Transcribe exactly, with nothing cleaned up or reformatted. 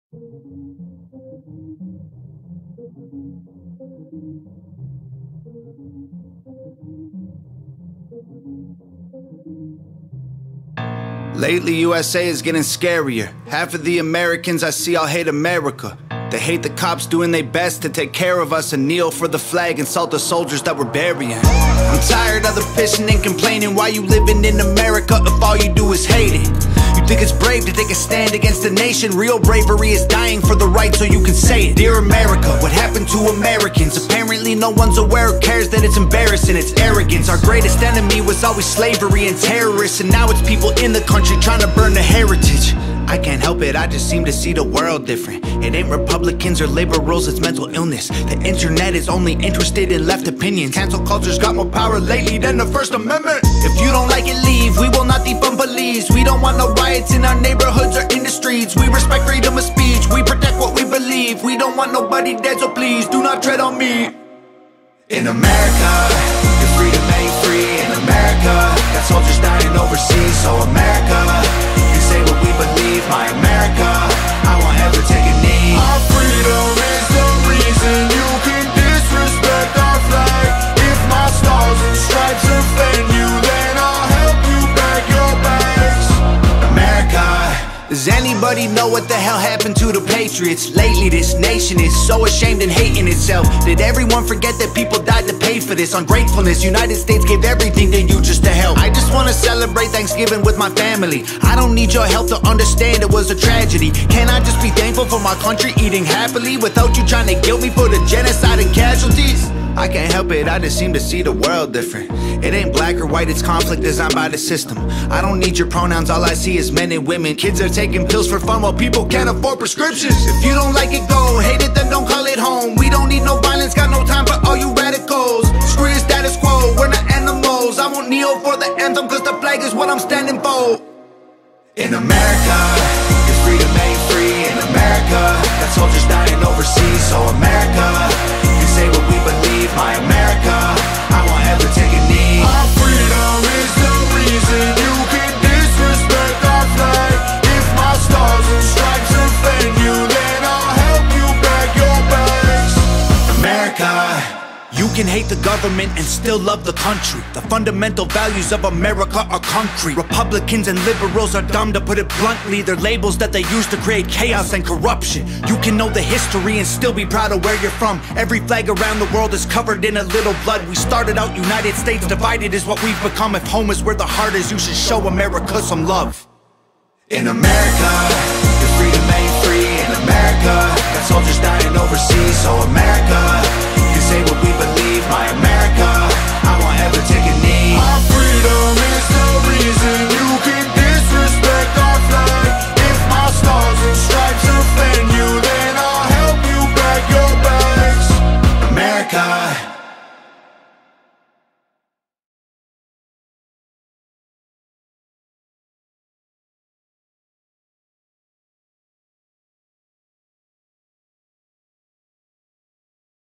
Lately, U S A is getting scarier. Half of the Americans I see all hate America. They hate the cops doing their best to take care of us and kneel for the flag and salt the soldiers that we're burying. I'm tired of the pissing and complaining. Why you living in America if all you do is hate it? You think it's brave to take a stand against the nation? Real bravery is dying for the right so you can say it. Dear America, what happened to Americans? Apparently no one's aware or cares that it's embarrassing. It's arrogance. Our greatest enemy was always slavery and terrorists, and now it's people in the country trying to burn the heritage. I can't help it, I just seem to see the world different. It ain't Republicans or liberals, it's mental illness. The internet is only interested in left opinions. Cancel culture's got more power lately than the First Amendment. If you don't like it, leave. We will not defund police. We don't want no riots in our neighborhoods or in the streets. We respect freedom of speech. We protect what we believe. We don't want nobody dead, so please do not tread on me. In America, your freedom ain't free. In America, got soldiers dying overseas. So America, you say what we believe. My America, I won't ever take a knee. Our freedom is the reason you can disrespect our flag. If my stars and stripes offend you, then I'll help you pack your bags. America, does anybody know what the hell happened to the patriots? Lately this nation is so ashamed and hating itself. Did everyone forget that people died to pay for this? Ungratefulness, United States gave everything to you just to help. I just wanna celebrate Thanksgiving with my family. I don't need your help to understand it was a tragedy. Can I just be thankful for my country eating happily without you trying to guilt me for the genocide and casualties? I can't help it, I just seem to see the world different. It ain't black or white, it's conflict designed by the system. I don't need your pronouns, all I see is men and women. Kids are taking pills for fun while people can't afford prescriptions. If you don't like it, go. Hate it, then don't call it home. We don't need no violence, got no time for all you radicals. Screw your status quo, we're not animals. I won't kneel for the anthem, cause the flag is what I'm standing for. In America, your freedom ain't free. In America, got soldiers dying overseas. So America, you say what we believe. My America, I won't ever take a knee. Our freedom is the reason you can disrespect our flag. If my stars and stripes offend you, then I'll help you pack your bags. America, you can hate the government and still love the country. The fundamental values of America are concrete. Republicans and liberals are dumb, to put it bluntly. They're labels that they use to create chaos and corruption. You can know the history and still be proud of where you're from. Every flag around the world is covered in a little blood. We started out United States, divided is what we've become. If home is where the heart is, you should show America some love. In America, your freedom ain't free. In America, got soldiers dying